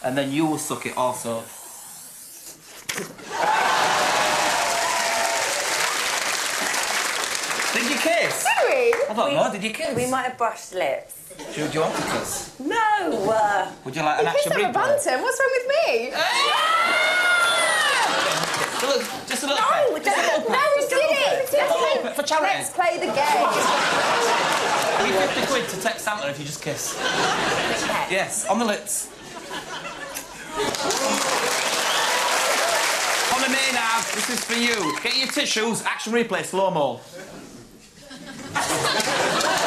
and then you will suck it also. Did you kiss? Did we? I don't know, did you kiss? We might have brushed lips. Do you want to kiss? No! Would you like an You kissed action Emma replay? Bantam. What's wrong with me? Just a little No, bit. Just a little bit. No, we did it. For charity. Let's play the game. Give me 50 quid to text Santa if you just kiss. Yes, on the lips. Come to me now. This is for you. Get your tissues. Action replay, slow-mo.